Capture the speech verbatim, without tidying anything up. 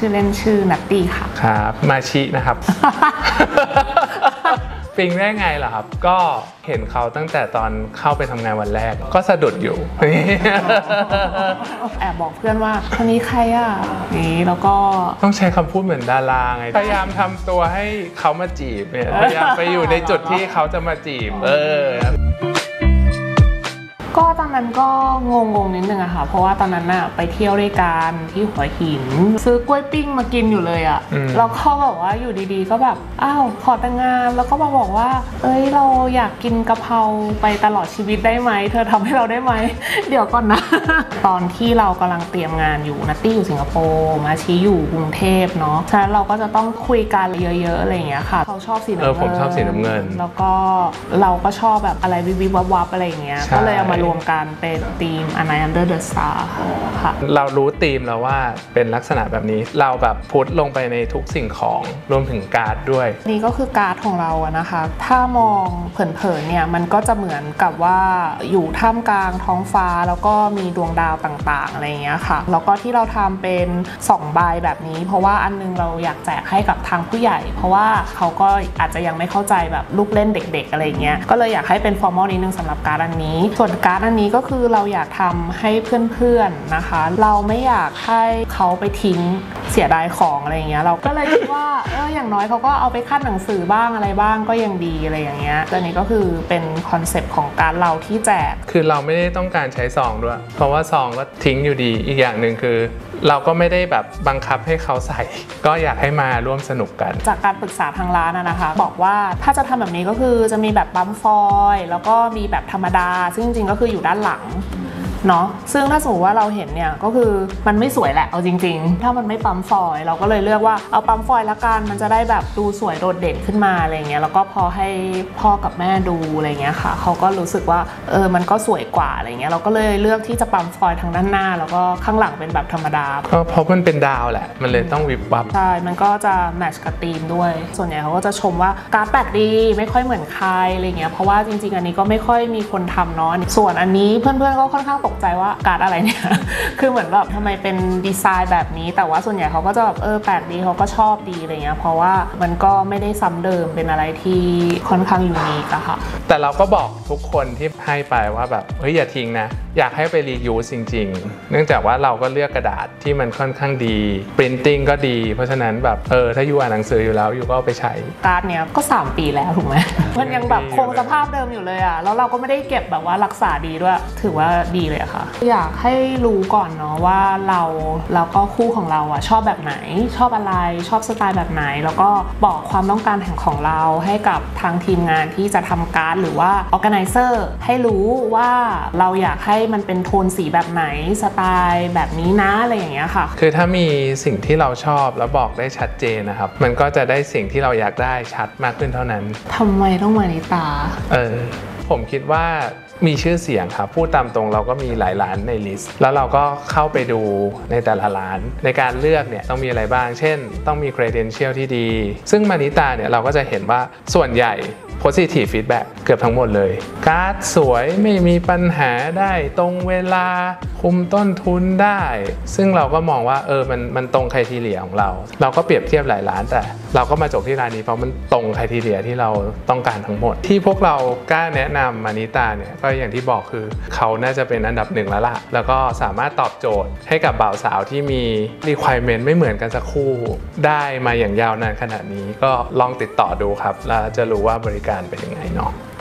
ชื่อเล่นชื่อนัตตี้ค่ะครับมาชินะครับ ปิงได้ไงล่ะครับก็เห็นเขาตั้งแต่ตอนเข้าไปทำงานวันแรกก็สะดุดอยู่แอบบอกเพื่อนว่าคนนี้ใครอ่ะนี่แล้วก็ต้องใช้คำพูดเหมือนดาราไงพยายามทำตัวให้เขามาจีบเนี่ยพยายามไปอยู่ในจุดที่เขาจะมาจีบเออก็ตอนนั้นก็งงๆนิดนึงอะค่ะเพราะว่าตอนนั้นน่ะไปเที่ยวด้วยกันที่หัวหินซื้อกล้วยปิ้งมากินอยู่เลยอะแล้วก็แบบว่าอยู่ดีๆก็แบบอ้าวขอแต่งงานแล้วก็มาบอกว่าเอ้ยเราอยากกินกะเพราไปตลอดชีวิตได้ไหมเธอทำให้เราได้ไหมเดี๋ยวก่อนนะ ตอนที่เรากำลังเตรียมงานอยู่นัตตี้อยู่สิงคโปร์มาชี้อยู่กรุงเทพเนาะฉะนั้นเราก็จะต้องคุยกันเยอะๆอะไรอย่างเงี้ยค่ะเขาชอบสีน้ำเงินเออผมชอบสีน้ำเงินแล้วก็เราก็ชอบแบบอะไรวิบๆวับๆอะไรอย่างเงี้ยก็เลยเอามารวมกันเป็นธีม A Night Under the Star ค่ะเรารู้ธีมแล้วว่าเป็นลักษณะแบบนี้เราแบบพุทลงไปในทุกสิ่งของรวมถึงการ์ดด้วยนี่ก็คือการ์ดของเราอะนะคะถ้ามองเผินๆเนี่ยมันก็จะเหมือนกับว่าอยู่ท่ามกลางท้องฟ้าแล้วก็มีดวงดาวต่างๆอะไรอย่างเงี้ยค่ะแล้วก็ที่เราทำเป็นสองใบแบบนี้เพราะว่าอันนึงเราอยากแจกให้กับทางผู้ใหญ่เพราะว่าเขาก็อาจจะยังไม่เข้าใจแบบลูกเล่นเด็กๆอะไรเงี้ยก็เลยอยากให้เป็นฟอร์มอลนิดนึงสำหรับการ์ดอันนี้ส่วนการ์ดอันนี้ก็คือเราอยากทำให้เพื่อนๆนะคะเราไม่อยากให้เขาไปทิ้งเสียดายของอะไรอย่างเงี้ยเราก็เลยคิดว่าเอออย่างน้อยเขาก็เอาไปคัดหนังสือบ้างอะไรบ้างก็ยังดีอะไรอย่างเงี้ยตัวนี้ก็คือเป็นคอนเซปต์ของการเราที่แจกคือเราไม่ได้ต้องการใช้ซองด้วยเพราะว่าซองก็ทิ้งอยู่ดีอีกอย่างหนึ่งคือเราก็ไม่ได้แบบบังคับให้เขาใส่ก็อยากให้มาร่วมสนุกกันจากการปรึกษาทางร้านนะคะบอกว่าถ้าจะทำแบบนี้ก็คือจะมีแบบปั๊มฟอยล์แล้วก็มีแบบธรรมดาซึ่งจริงๆก็คืออยู่ด้านหลังเนาะซึ่งถ้าสมมติว่าเราเห็นเนี่ยก็คือมันไม่สวยแหละเอาจริงๆถ้ามันไม่ปั๊มฟอยล์เราก็เลยเลือกว่าเอาปั๊มฟอยล์ละกันมันจะได้แบบดูสวยโดดเด่นขึ้นมาอะไรเงี้ยแล้วก็พอให้พ่อกับแม่ดูอะไรเงี้ยค่ะเขาก็รู้สึกว่าเออมันก็สวยกว่าอะไรเงี้ยเราก็เลยเลือกที่จะปั๊มฟอยล์ทางด้านหน้าแล้วก็ข้างหลังเป็นแบบธรรมดาก็เพราะมันเป็นดาวแหละมันเลยต้องวิบวับใช่มันก็จะแมทช์กับธีมด้วยส่วนใหญ่เขาก็จะชมว่าการ์ดแปลกดีไม่ค่อยเหมือนใครอะไรเงี้ยเพราะว่าจริงๆอันนี้ก็ไม่ค่อยมีคนทำเนาะส่วนอันนี้เพื่อนๆก็ค่อนข้างตกใจว่าการ์ดอะไรเนี่ย คือเหมือนแบบทำไมเป็นดีไซน์แบบนี้แต่ว่าส่วนใหญ่เขาก็จะแบบเออแปลกดีเขาก็ชอบดีอะไรเงี้ยเพราะว่ามันก็ไม่ได้ซ้ำเดิมเป็นอะไรที่ค่อนข้างยูนิคอะค่ะแต่เราก็บอกทุกคนที่ให้ไปว่าแบบเฮ้ยอย่าทิ้งนะอยากให้ไปรียูสจริงๆเนื่องจากว่าเราก็เลือกกระดาษที่มันค่อนข้างดีปรินติ้งก็ดีเพราะฉะนั้นแบบเออถ้ายูอ่านหนังสืออยู่แล้วยูก็เอาไปใช้การ์ดเนี้ยก็สามปีแล้วถูกไหม มันยังแบบคงสภาพเดิมอยู่เลยอะแล้วเราก็ไม่ได้เก็บแบบว่ารักษาดีด้วยถือว่าดีเลยอะค่ะอยากให้รู้ก่อนเนาะว่าเราแล้วก็คู่ของเราอะชอบแบบไหนชอบอะไรชอบสไตล์แบบไหนแล้วก็บอกความต้องการของเราให้กับทางทีมงานที่จะทำการ์ดหรือว่า organizer ให้รู้ว่าเราอยากให้มันเป็นโทนสีแบบไหนสไตล์แบบนี้นะอะไรอย่างเงี้ยค่ะคือถ้ามีสิ่งที่เราชอบแล้วบอกได้ชัดเจนนะครับมันก็จะได้สิ่งที่เราอยากได้ชัดมากขึ้นเท่านั้นทำไมต้องมานิตาเออผมคิดว่ามีชื่อเสียงครับพูดตามตรงเราก็มีหลายร้านในลิสต์แล้วเราก็เข้าไปดูในแต่ละร้านในการเลือกเนี่ยต้องมีอะไรบ้างเช่นต้องมี credential ที่ดีซึ่งมานิตาเนี่ยเราก็จะเห็นว่าส่วนใหญ่ positive feedback เกือบทั้งหมดเลยการ์ดสวยไม่มีปัญหาได้ตรงเวลาคุมต้นทุนได้ซึ่งเราก็มองว่าเออมันมันตรงไครทีเรียของเราเราก็เปรียบเทียบหลายร้านแต่เราก็มาจบที่ร้านนี้เพราะมันตรงไครทีเรียที่เราต้องการทั้งหมดที่พวกเรากล้าแนะนำมานิตาเนี่ยก็อย่างที่บอกคือเขาน่าจะเป็นอันดับหนึ่งแล้วล่ะแล้วก็สามารถตอบโจทย์ให้กับบ่าวสาวที่มี requirement ไม่เหมือนกันสักคู่ได้มาอย่างยาวนานขนาดนี้ก็ลองติดต่อดูครับแล้วจะรู้ว่าบริการเป็นยังไงเนาะ